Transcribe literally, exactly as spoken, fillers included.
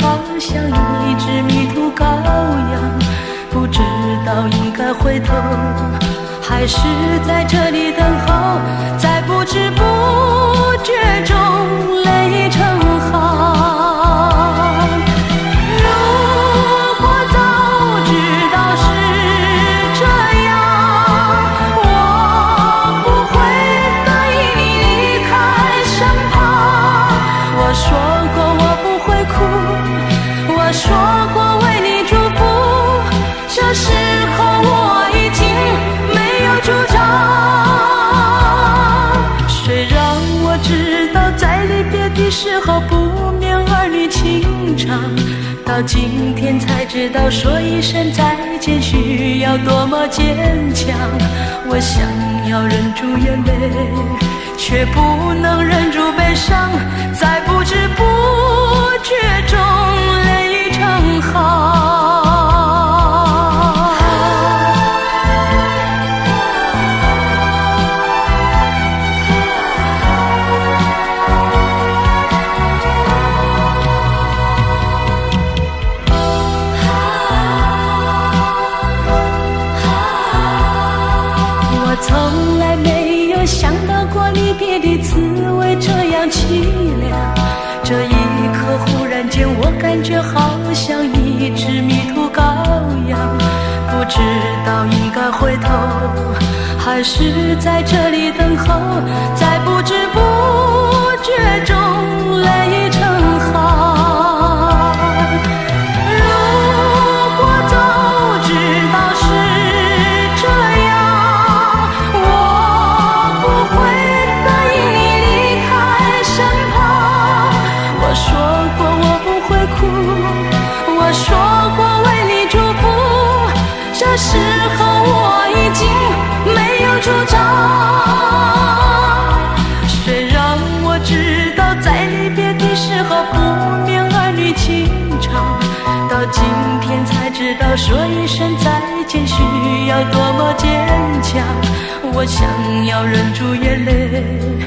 好像一只迷途羔羊，不知道应该回头，还是在这里等候，在不知不觉中泪成行。如果早知道是这样，我不会答应你离开身旁。我说过我不会哭，我说过为你祝福，这时候我已经没有主张。谁让我知道在离别的时候不免儿女情长，到今天才知道说一声再见需要多么坚强。我想要忍住眼泪，却不能忍住悲伤，在不知不觉中泪成行。我从来没有想到过离别的滋味这样凄凉，这一刻忽然间我感觉好像一只迷途羔羊，不知道应该回头，还是在这里等候，在不知不觉中泪成行。如果早知道是这样，我不会答应你离开身旁。我说过我不会哭，我说过为你祝福，这时候我已经没有主张。谁让我知道在离别的时候不免儿女情长，到今天才知道说一声再见需要多么坚强。我想要忍住眼泪，